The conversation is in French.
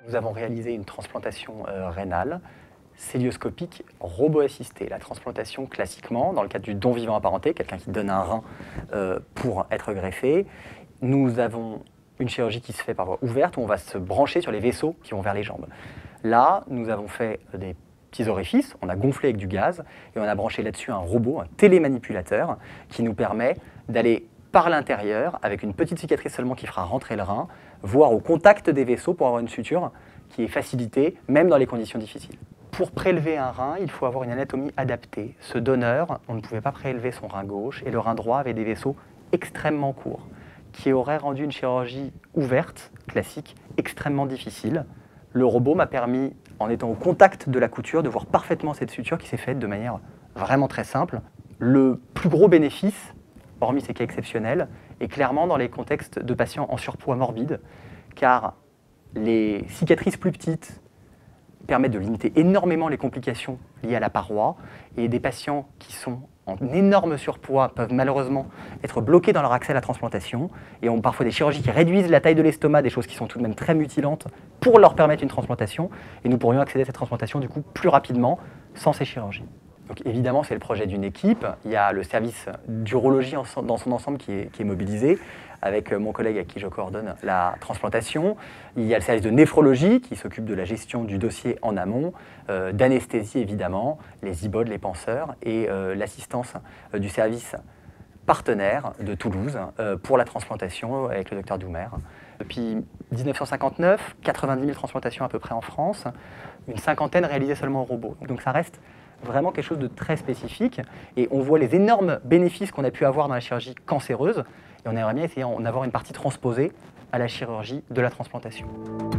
Nous avons réalisé une transplantation rénale célioscopique robot-assistée. La transplantation, classiquement, dans le cadre du don vivant apparenté, quelqu'un qui donne un rein pour être greffé, nous avons une chirurgie qui se fait par voie ouverte, où on va se brancher sur les vaisseaux qui vont vers les jambes. Là, nous avons fait des petits orifices, on a gonflé avec du gaz, et on a branché là-dessus un robot, un télémanipulateur, qui nous permet d'aller par l'intérieur, avec une petite cicatrice seulement qui fera rentrer le rein, voire au contact des vaisseaux pour avoir une suture qui est facilitée, même dans les conditions difficiles. Pour prélever un rein, il faut avoir une anatomie adaptée. Ce donneur, on ne pouvait pas prélever son rein gauche, et le rein droit avait des vaisseaux extrêmement courts, qui auraient rendu une chirurgie ouverte, classique, extrêmement difficile. Le robot m'a permis, en étant au contact de la couture, de voir parfaitement cette suture qui s'est faite de manière vraiment très simple. Le plus gros bénéfice, hormis ces cas exceptionnels, est clairement dans les contextes de patients en surpoids morbide, car les cicatrices plus petites permettent de limiter énormément les complications liées à la paroi, et des patients qui sont en énorme surpoids peuvent malheureusement être bloqués dans leur accès à la transplantation et ont parfois des chirurgies qui réduisent la taille de l'estomac, des choses qui sont tout de même très mutilantes pour leur permettre une transplantation, et nous pourrions accéder à cette transplantation du coup plus rapidement sans ces chirurgies. Donc évidemment, c'est le projet d'une équipe. Il y a le service d'urologie dans son ensemble qui est mobilisé, avec mon collègue à qui je coordonne la transplantation. Il y a le service de néphrologie qui s'occupe de la gestion du dossier en amont, d'anesthésie évidemment, les IBOD, les panseurs, et l'assistance du service partenaire de Toulouse pour la transplantation avec le docteur Doumer. Depuis 1959, 90 000 transplantations à peu près en France, une cinquantaine réalisées seulement au robot. Donc ça reste vraiment quelque chose de très spécifique, et on voit les énormes bénéfices qu'on a pu avoir dans la chirurgie cancéreuse, et on aimerait bien essayer d'en avoir une partie transposée à la chirurgie de la transplantation.